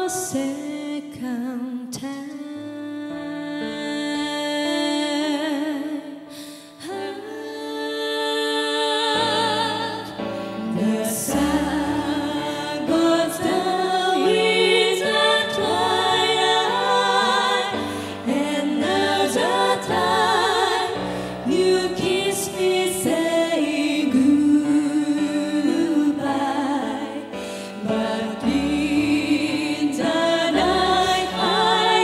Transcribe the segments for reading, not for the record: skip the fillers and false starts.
second time. The sun goes down in the twilight, and now's the time you kiss me, saying goodbye. But in the night I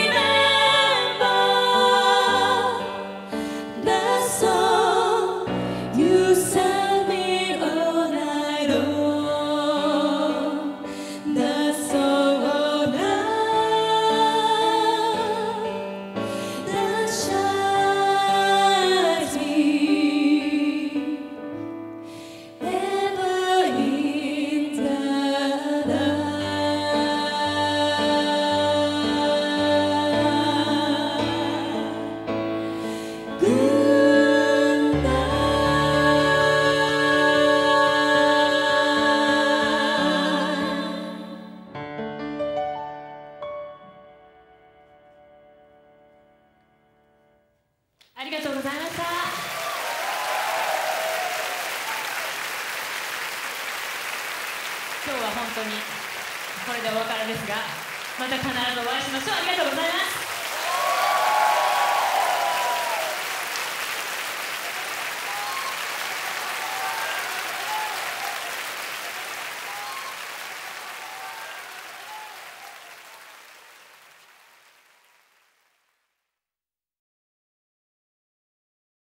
remember the song you sang me all night long, the song of love that shines me ever in the dark. Good night. ありがとうございました。今日は本当にこれでお別れですが、また必ずお会いしましょう。ありがとうございます。